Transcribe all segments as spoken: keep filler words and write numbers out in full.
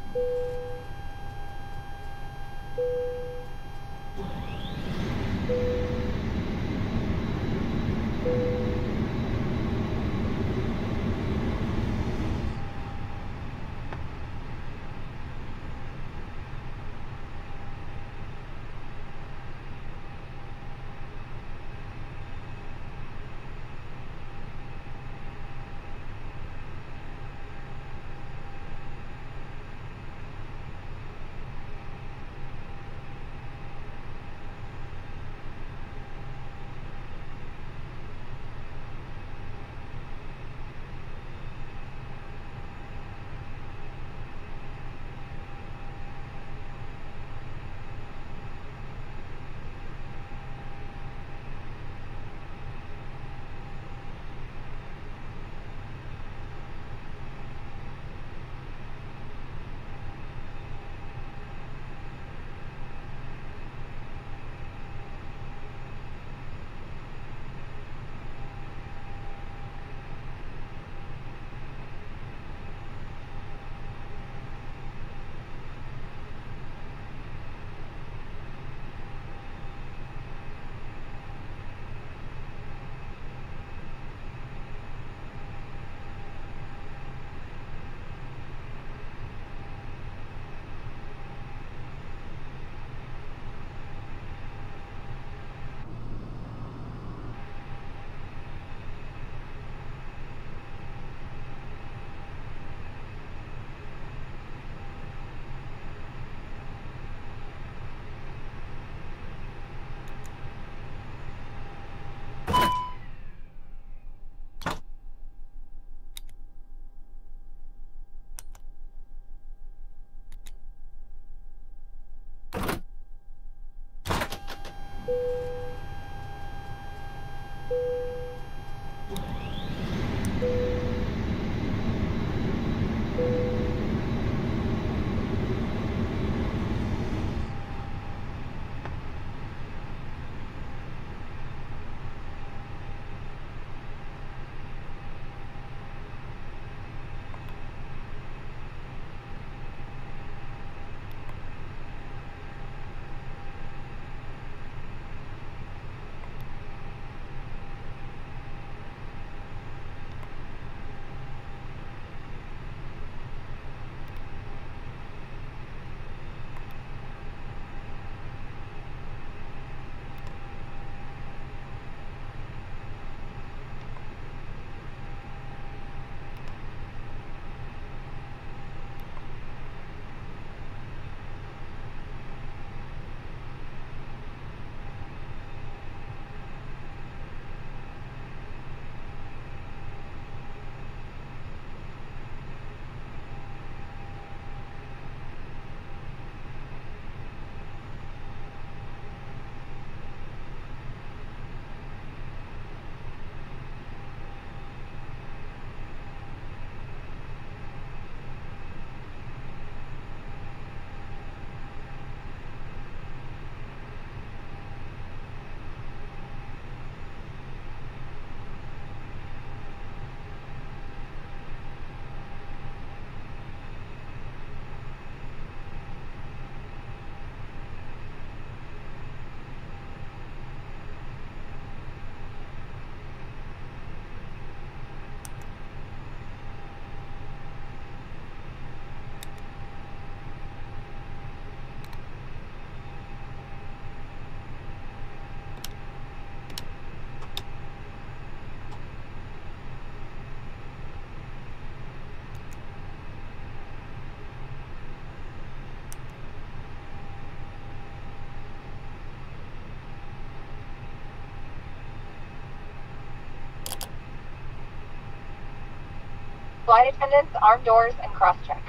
Flight attendants, arm doors, and cross-check.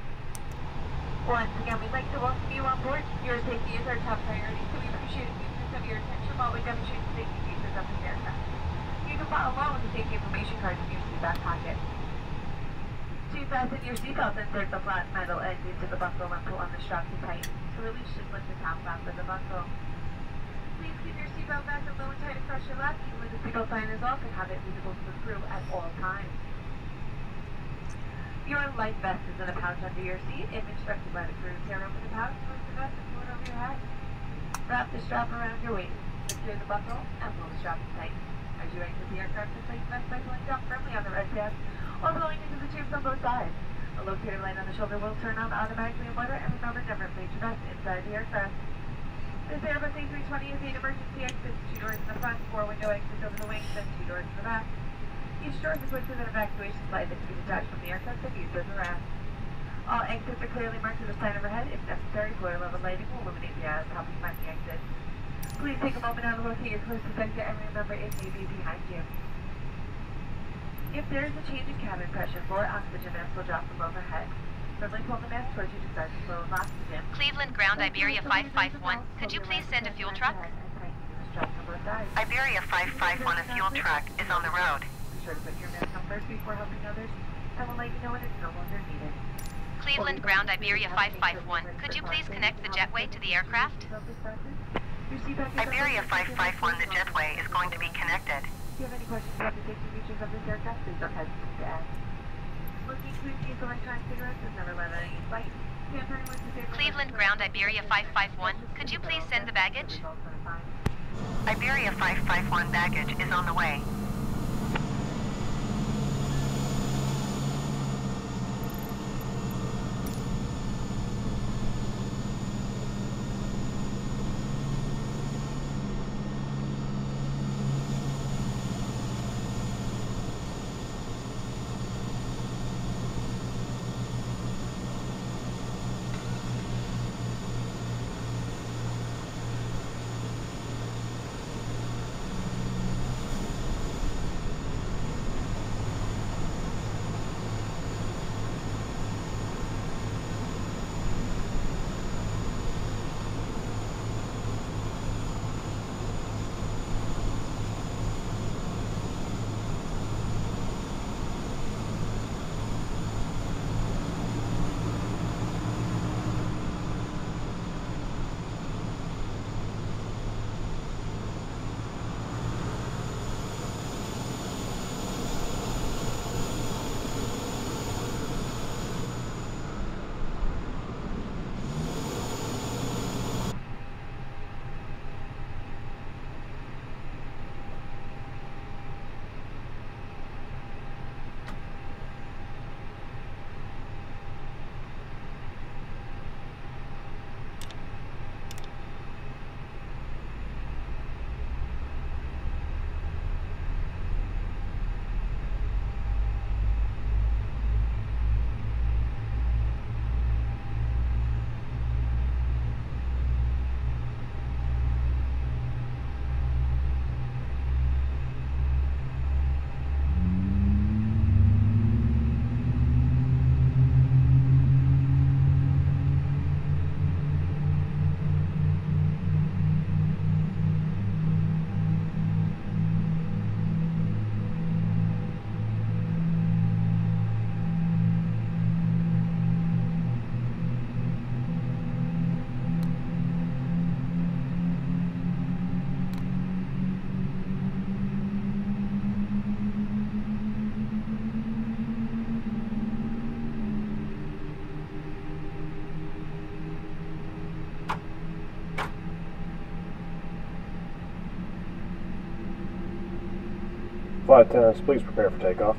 Once again, we'd like to welcome you on board. Your safety is our top priority, so we appreciate you of your attention while we demonstrate the safety features of this aircraft. You can follow along with the safety information card in your seat back pocket. To fasten your seatbelt, insert the flat metal end into the buckle and pull on the strap to tighten. To release, just lift the top flap of the buckle. Please keep your seatbelt back and low and tight across your lap, even when the seatbelt sign is off, and have it visible to the crew at all times. Your life vest is in a pouch under your seat. Image directed by the crew. Tear open the pouch, twist the vest, and pull it over your head. Wrap the strap around your waist. Secure the buckle and pull the strap to tighten. As you exit the aircraft, inflate the vest by pulling down firmly on the red tab or blowing into the tubes on both sides. A locator light on the shoulder will turn on automatically in weather, and remember, never inflate your vest inside the aircraft. This Airbus A three twenty is eight emergency exits, two doors in the front, four window exits over the wings, and two doors in the back. Each door is equipped with an evacuation slide that can be detached from the aircraft and used as a ramp. All exits are clearly marked with a sign overhead. If necessary, floor level lighting will illuminate the aisles helping find the exit. Please take a moment now to locate your closest exit and remember it may be behind you. If there is a change in cabin pressure, four oxygen masks will drop from overhead. Firmly pull the mask towards you to start the flow of oxygen. Cleveland Ground, Iberia five five one. Could you please send a fuel truck? Iberia five five one, a fuel truck is on the road. Be sure to put your mask on first before helping others, and we'll let you know when it's no longer needed. Cleveland Ground, Iberia five five one. Could you please connect the jetway to the aircraft? Iberia five five one, the jetway is going to be connected. If you have any questions about the safety features of this aircraft, please don't hesitate to ask. Smoking, food, use electronic cigarettes is never allowed on any flight. Cleveland Ground, Iberia five five one. Could you please send the baggage? Iberia five five one, baggage is on the way. Flight attendants, please prepare for takeoff.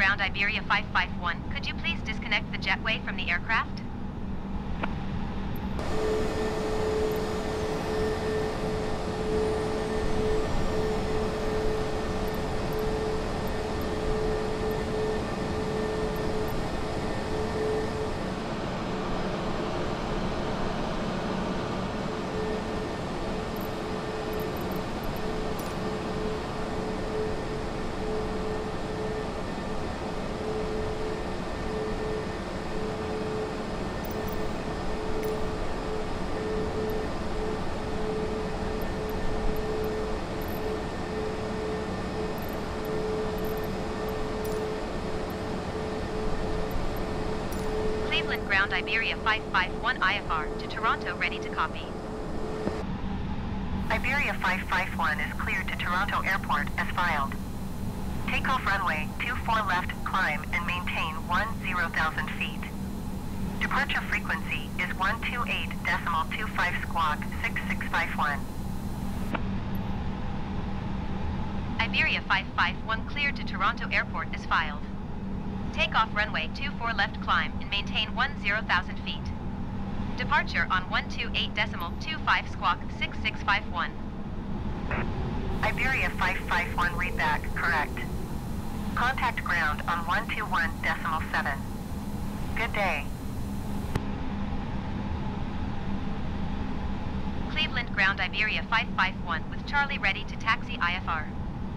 Ground Iberia five five one, could you please disconnect the jetway from the aircraft? Cleveland Ground Iberia five five one I F R to Toronto, ready to copy. Iberia five five one is cleared to Toronto Airport as filed. Takeoff runway two four left, climb and maintain one zero thousand feet. Departure frequency is one two eight decimal two five squawk six six five one. Iberia five five one cleared to Toronto Airport as filed. Takeoff runway two four left, climb and maintain one zero thousand feet. Departure on one two eight decimal two five squawk six six five one. Iberia five five one readback correct. Contact ground on one two one decimal seven. Good day. Cleveland Ground Iberia five five one with Charlie ready to taxi I F R.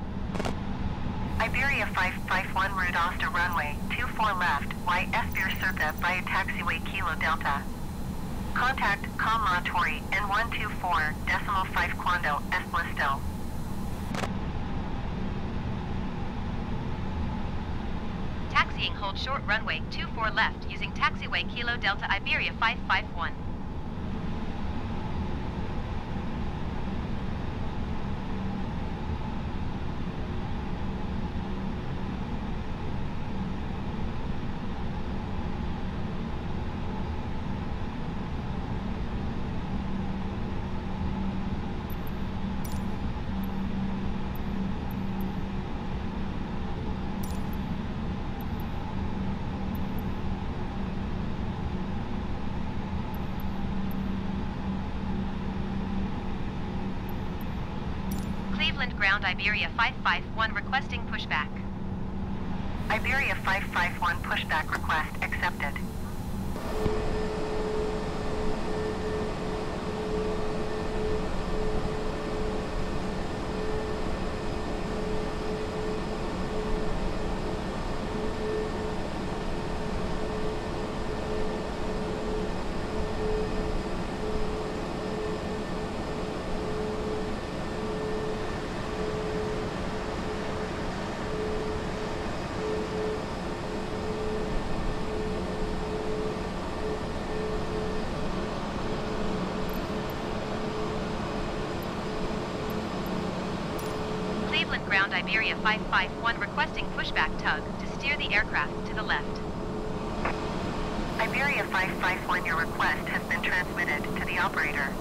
Iberia five five one route Oster runway two four left, Y S Beer Circa via taxiway Kilo Delta. Contact Com Montori N one two four decimal five Quando S Blisto. Taxiing, hold short runway two four left using taxiway Kilo Delta Iberia five five one. Cleveland Ground Iberia five five one requesting pushback. Iberia five five one pushback request accepted. Cleveland Ground Iberia five five one requesting pushback tug to steer the aircraft to the left. Iberia five five one, your request has been transmitted to the operator.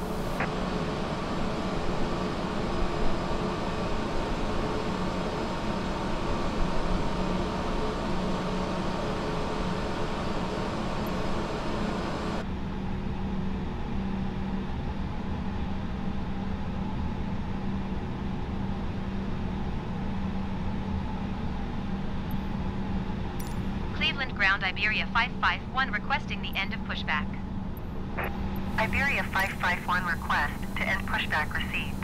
Cleveland Ground Iberia five five one requesting the end of pushback. Iberia five five one request to end pushback received.